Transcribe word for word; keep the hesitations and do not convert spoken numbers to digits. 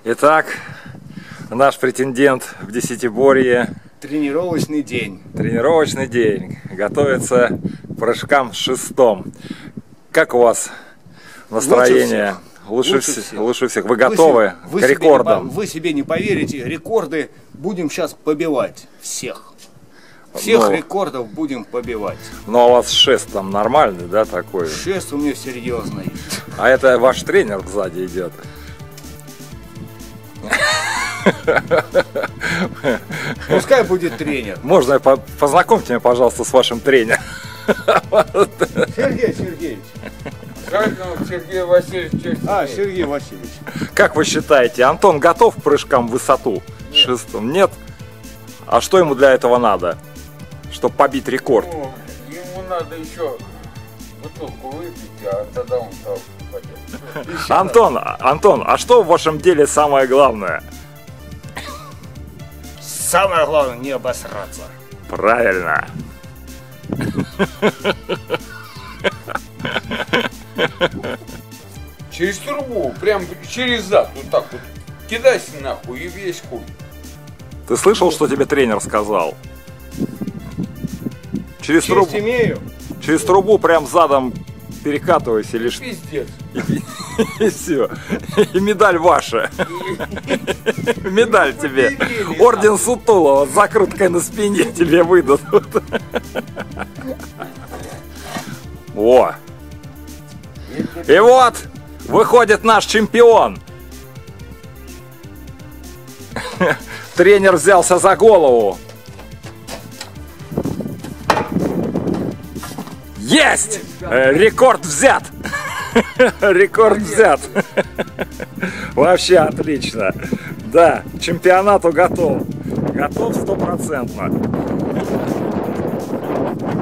Итак, наш претендент в десятиборье. Тренировочный день. Тренировочный день. Готовится к прыжкам с шестом. Как у вас настроение? Лучше, Лучше всех. всех. Лучше всех. Вы готовы вы к рекордам? Себе не, вы себе не поверите, рекорды будем сейчас побивать. Всех. Всех Но, рекордов будем побивать. Ну а у вас шест там нормальный, да, такой? Шест у меня серьезный. А это ваш тренер сзади идет? Пускай будет тренер. Можно по познакомьте меня, пожалуйста, с вашим тренером? Сергей Сергеевич. Сергей Васильевич. А, Сергей Васильевич. Как вы считаете, Антон готов к прыжкам в высоту? Нет. Шестом? Нет? А что ему для этого надо? Чтобы побить рекорд? Ну, ему надо еще бутылку выпить, а тогда он там пойдет. Антон, Антон, а что в вашем деле самое главное? Самое главное не обосраться. Правильно. Через трубу, прям через зад, вот так вот. Кидайся нахуй и весь хуй. Ты слышал, что тебе тренер сказал? Через трубу, Честь имею. через трубу прям задом перекатывайся или что? Пиздец. И все. И медаль ваша. Медаль тебе. Орден Сутулова с закруткой на спине тебе выдадут. О! И вот выходит наш чемпион. Тренер взялся за голову. Есть! Э, Рекорд взят! Рекорд взят! Вообще отлично! Да, к чемпионату готов. Готов стопроцентно.